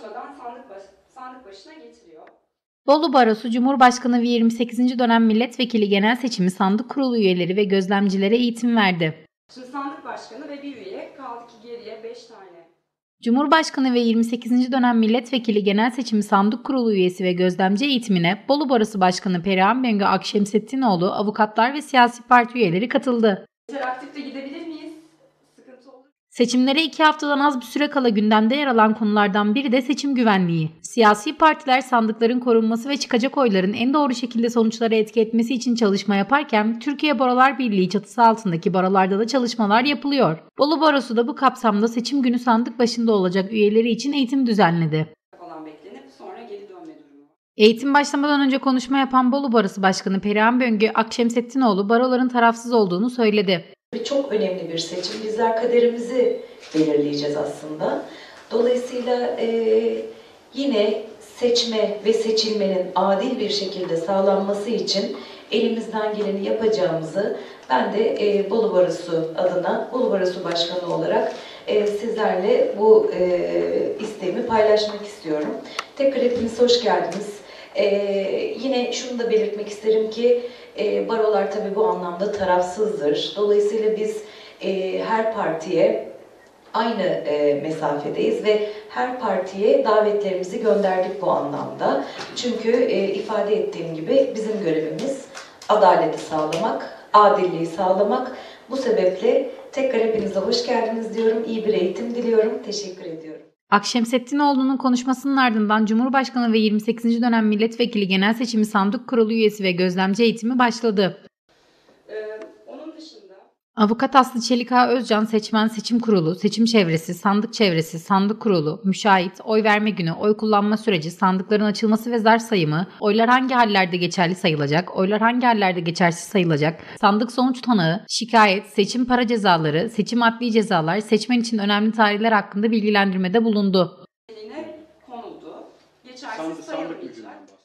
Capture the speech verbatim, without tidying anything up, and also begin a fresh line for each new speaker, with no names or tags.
açmadan sandık, baş, sandık başına getiriyor.
Bolu Barosu Cumhurbaşkanı ve yirmi sekizinci dönem milletvekili genel seçimi sandık kurulu üyeleri ve gözlemcilere eğitim verdi.
Şimdi sandık başkanı ve bir üye kaldı ki geriye beş tane.
Cumhurbaşkanı ve yirmi sekizinci dönem milletvekili genel seçimi sandık kurulu üyesi ve gözlemci eğitimine Bolu Barosu Başkanı Perihan Bengü Akşemseddinoğlu, avukatlar ve siyasi parti üyeleri katıldı.
İnteraktifte gidebilir miyiz? Sıkıntı olur.
Seçimlere iki haftadan az bir süre kala gündemde yer alan konulardan biri de seçim güvenliği. Siyasi partiler sandıkların korunması ve çıkacak oyların en doğru şekilde sonuçlara etki etmesi için çalışma yaparken Türkiye Barolar Birliği çatısı altındaki barolarda da çalışmalar yapılıyor. Bolu Barosu da bu kapsamda seçim günü sandık başında olacak üyeleri için eğitim düzenledi.
Falan beklenip sonra geri dönme durumu.
Eğitim başlamadan önce konuşma yapan Bolu Barosu Başkanı Perihan Bengü Akşemseddinoğlu baroların tarafsız olduğunu söyledi.
Çok önemli bir seçim. Bizler kaderimizi belirleyeceğiz aslında. Dolayısıyla e, yine seçme ve seçilmenin adil bir şekilde sağlanması için elimizden geleni yapacağımızı ben de e, Bolu Barosu adına, Bolu Barosu Başkanı olarak e, sizlerle bu e, isteğimi paylaşmak istiyorum. Tekrar hepiniz hoş geldiniz. E, yine şunu da belirtmek isterim ki e, barolar tabii bu anlamda tarafsızdır. Dolayısıyla biz e, her partiye aynı e, mesafedeyiz ve her partiye davetlerimizi gönderdik bu anlamda. Çünkü e, ifade ettiğim gibi bizim görevimiz adaleti sağlamak, adilliği sağlamak. Bu sebeple tekrar hepinize hoş geldiniz diyorum. İyi bir eğitim diliyorum. Teşekkür ediyorum.
Akşemseddinoğlu'nun konuşmasının ardından Cumhurbaşkanı ve yirmi sekizinci dönem milletvekili genel seçimi sandık kurulu üyesi ve gözlemci eğitimi başladı. Avukat Aslı Çelik Ağa Özcan, seçmen seçim kurulu, seçim çevresi, sandık çevresi, sandık kurulu, müşahit, oy verme günü, oy kullanma süreci, sandıkların açılması ve zar sayımı, oylar hangi hallerde geçerli sayılacak, oylar hangi hallerde geçersiz sayılacak, sandık sonuç tutanağı, şikayet, seçim para cezaları, seçim adli cezalar, seçmen için önemli tarihler hakkında bilgilendirmede bulundu.
Konuldu. Geçersiz
Sandık, sandık
sayılmayacak.